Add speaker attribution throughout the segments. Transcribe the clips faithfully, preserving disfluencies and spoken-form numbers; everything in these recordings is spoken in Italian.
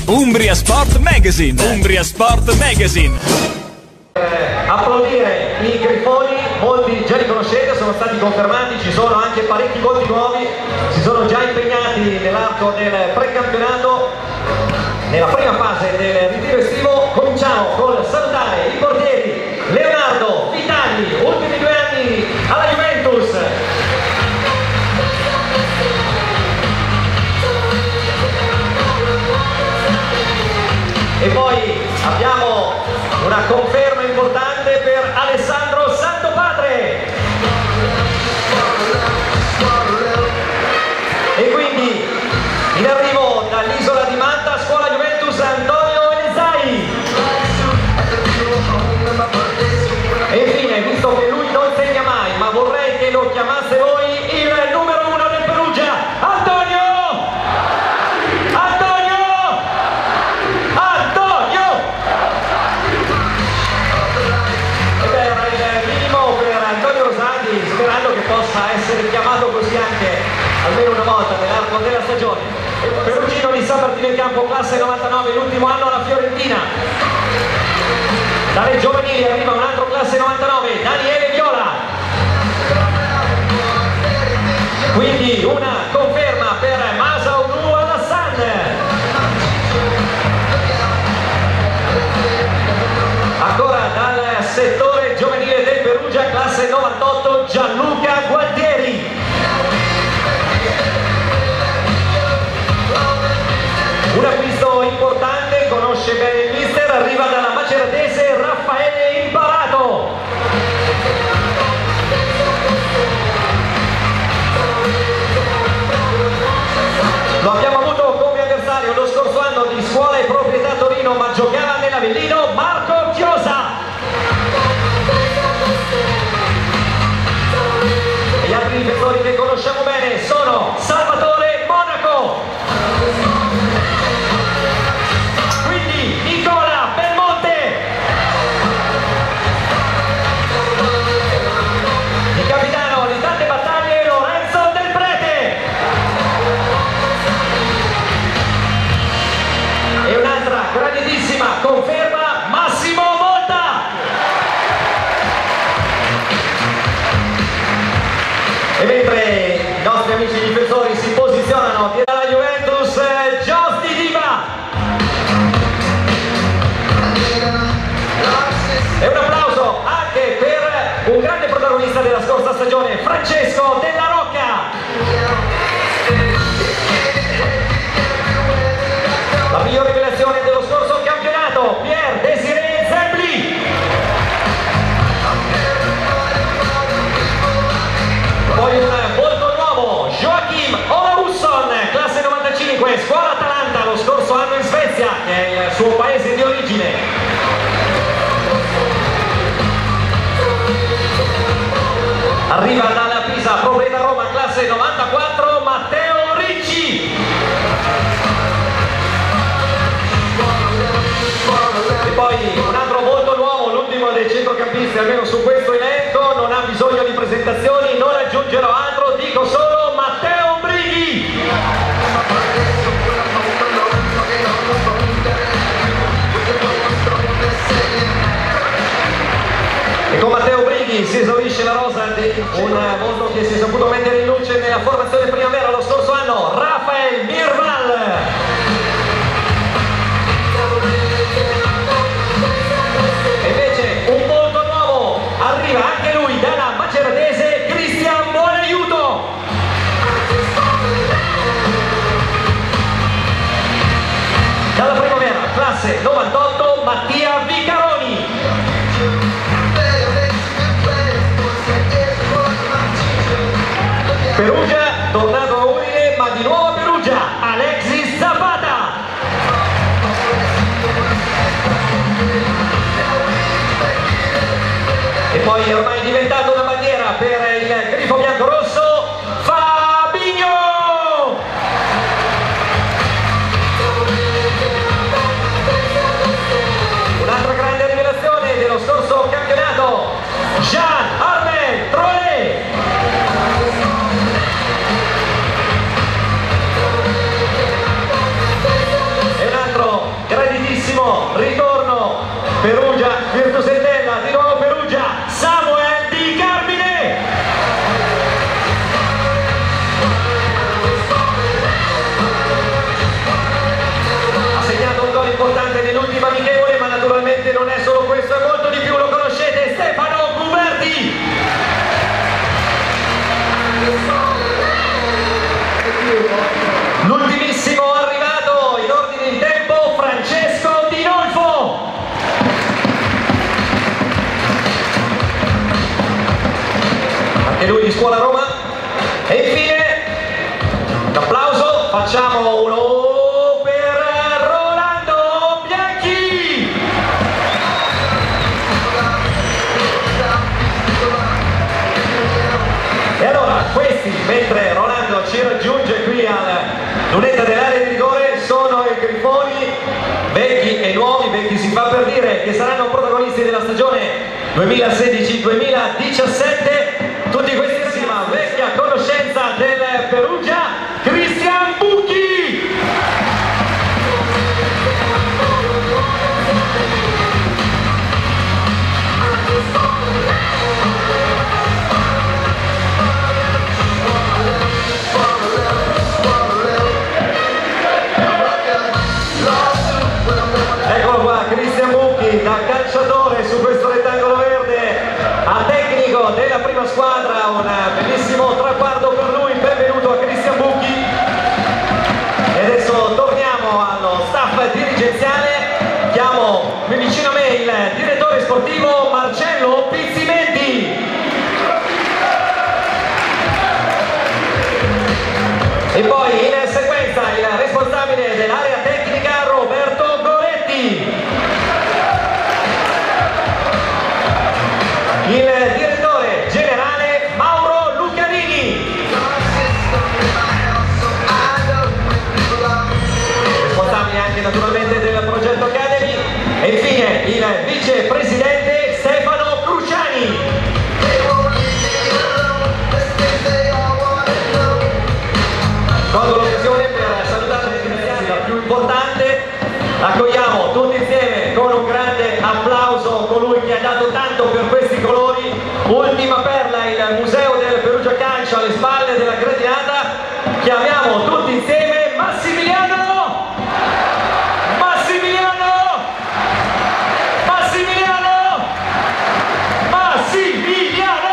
Speaker 1: Umbria Sport Magazine. Umbria Sport Magazine.
Speaker 2: Eh, applaudire i Grifoni, molti già li conoscete, sono stati confermati, ci sono anche parecchi volti nuovi, si sono già impegnati nell'arco del precampionato, nella prima fase del ritiro estivo. Cominciamo col salutare i portieri Leonardo Vitali, ultimi due anni alla Juventus. E poi abbiamo una conferma importante per Alessandro Santopadre. E quindi in arrivo dall'isola di Malta, scuola Juventus, Antonio Elzai. E infine, visto che lui non segna mai, ma vorrei che lo chiamasse voi, il numero uno del Perugia, Antonio! Sperando che possa essere chiamato così anche almeno una volta nell'arco della stagione. Perugino di San Martino in campo, classe novantanove, l'ultimo anno alla Fiorentina. Dalle giovanili arriva un altro classe novantanove, Daniele Viola. Quindi una conferma per Masaoudou Alassane. Ancora dal settore giovanile del Perugia, classe novantotto, Gianluca Gualtieri. Un acquisto importante, conosce bene il mister, arriva dalla maceratese Raffaele Imparato. Lo abbiamo avuto come avversario lo scorso anno di Scuola e Proprietà Torino, ma giocava nell'Avellino, Marco Chiosa. E gli altri difensori che conosciamo bene sono Salvatore Monaco. Quindi Nicola Belmonte. Il capitano di tante battaglie, Lorenzo Del Prete. E un'altra grandissima conferma, Massimo Volta. E mentre i nostri amici difensori si posizionano dalla Juventus, Giusti Diva. E un applauso anche per un grande protagonista della scorsa stagione, Francesco Della Rocca. La miglior rivelazione dello scorso campionato, Pier Desiré Zembli. Poi un volto nuovo, Joachim Olausson, classe novantacinque, scuola Atalanta, lo scorso anno in Svezia, che è il suo paese di origine. Arriva dalla Pisa, Proprietà Roma, classe novantaquattro, Matteo Ricci. E poi un altro volto nuovo, l'ultimo dei centrocampisti, almeno su questo elenco, non ha bisogno di presentazioni, non aggiungerò altro, dico solo Matteo Brighi. E con Matteo Brighi si esaurisce la rosa di un volto che si è saputo mettere in luce nella formazione primavera lo scorso anno, Rafael Mirval. E invece un volto nuovo arriva anche lui dalla maceratese, Cristian Buonaiuto. Dalla primavera, classe novantotto, Mattia Vicaroni. Perugia, tornato a Udine, ma di nuovo a Perugia, Alexis Zapata. E poi è ormai diventato una bandiera per il grifo bianco-rosso, Fabinho. Un'altra grande rivelazione dello scorso campionato, Jean-Armel Trollet. E un altro Perugia, Virtus Entella, di nuovo Perugia, Samuel Di Carmine. Ha segnato un gol importante nell'ultima amichevole, ma naturalmente non è solo questo, è molto di più, lo conoscete, Stefano Guberti. L'ultimissimo arrivato in ordine di tempo, Francesco Di Nolfo. Anche lui di Scuola Roma. E infine un applauso, facciamo uno per Rolando Bianchi. E allora questi, mentre Rolando ci raggiunge qui alla lunetta dell'area di rigore, sono i Grifoni vecchi e nuovi, vecchi si fa per dire, che saranno protagonisti della stagione duemilasedici duemiladiciassette. Tutti questi ragazzi, vecchia conoscenza del Perugia, Cristian Bucchi. Eccolo qua, Cristian Bucchi, da calciatore su questo rettangolo verde a tecnico della prima squadra, un bellissimo traguardo per lui, benvenuto a Cristian Bucchi. E adesso torniamo allo staff dirigenziale, chiamo qui vicino a me il direttore sportivo Marcello Pizzimenti. E poi in sequenza il responsabile dell'area tecnica Roberto Goretti. Il direttore generale Mauro Lucarini. Responsabile anche naturalmente del progetto Academy. E infine il vicepresidente Stefano Cruciani. Colgo l'occasione per salutare la più importante, accogliamo tutti insieme con un grande applauso colui che ha dato tanto per questi colori, ultima perla, il Museo del Perugia Calcio alle spalle della gradinata, chiamiamo tutti insieme Massimiliano, Massimiliano, Massimiliano, Massimiliano.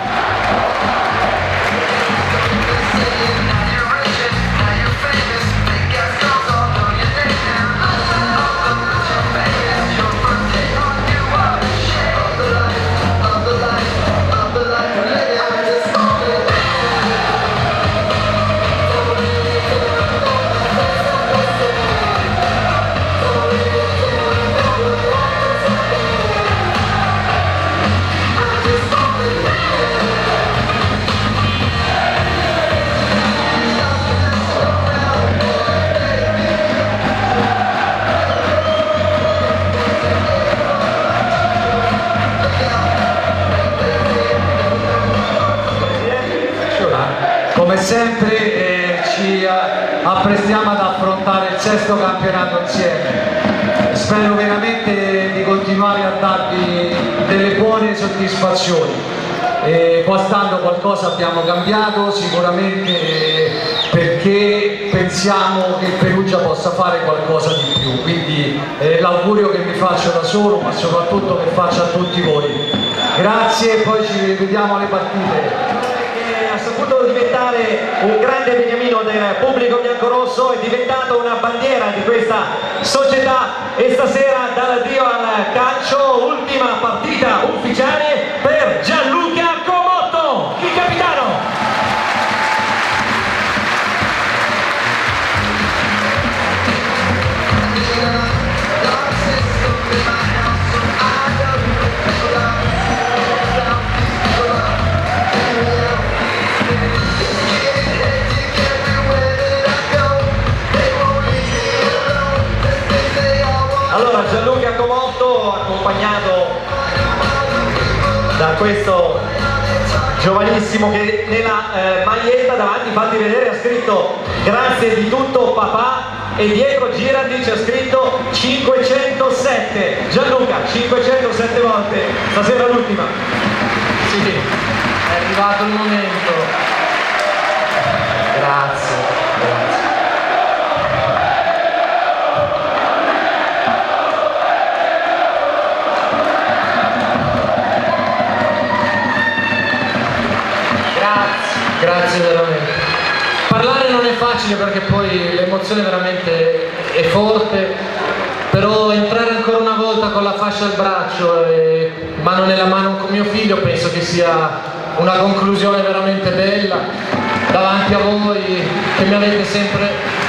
Speaker 3: Come sempre eh, ci apprestiamo ad affrontare il sesto campionato insieme. Spero veramente di continuare a darvi delle buone soddisfazioni. Eh, qua stando qualcosa abbiamo cambiato sicuramente, eh, perché pensiamo che il Perugia possa fare qualcosa di più, quindi eh, l'augurio che mi faccio da solo, ma soprattutto che faccio a tutti voi. Grazie e poi ci rivediamo alle partite.
Speaker 2: Ha saputo diventare un grande beniamino del pubblico biancorosso, è diventato una bandiera di questa società e stasera dall'addio al calcio, ultima partita ufficiale per Gianluca Comotto, il capitano. Allora Gianluca Comotto, accompagnato da questo giovanissimo che nella eh, maglietta davanti, fatti vedere, ha scritto grazie di tutto papà, e dietro girati c'è scritto cinquecentosette. Gianluca, cinquecentosette volte, stasera l'ultima.
Speaker 3: Sì, è arrivato il momento. Grazie, grazie. Grazie veramente. Parlare non è facile perché poi l'emozione veramente è forte, però entrare ancora una volta con la fascia al braccio e mano nella mano con mio figlio penso che sia una conclusione veramente bella davanti a voi che mi avete sempre...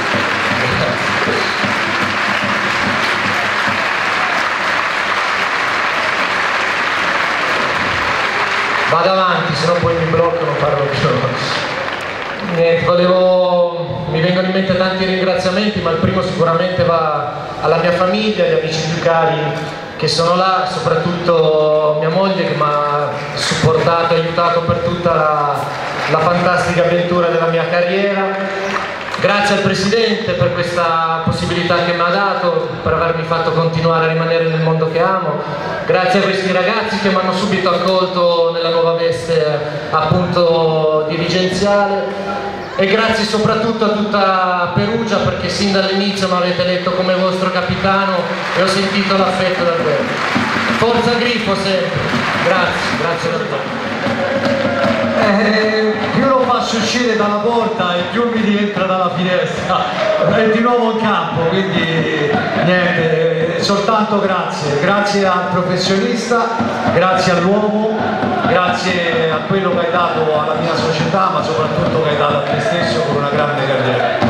Speaker 3: Vado avanti, sennò poi mi bloccano, parlo più. Niente, volevo... mi vengono in mente tanti ringraziamenti, ma il primo sicuramente va alla mia famiglia, agli amici più cari che sono là, soprattutto mia moglie che mi ha supportato e aiutato per tutta la, la fantastica avventura della mia carriera. Grazie al Presidente per questa possibilità che mi ha dato, per avermi fatto continuare a rimanere nel mondo che amo. Grazie a questi ragazzi che mi hanno subito accolto nella nuova veste appunto dirigenziale e grazie soprattutto a tutta Perugia perché sin dall'inizio mi avete eletto come vostro capitano e ho sentito l'affetto davvero. Forza Grifo sempre. Grazie, grazie davvero.
Speaker 4: Eh, più lo faccio uscire dalla porta e più mi rientra dalla finestra, è di nuovo in campo, quindi niente, soltanto grazie, grazie al professionista, grazie all'uomo, grazie a quello che hai dato alla mia società, ma soprattutto che hai dato a te stesso con una grande carriera.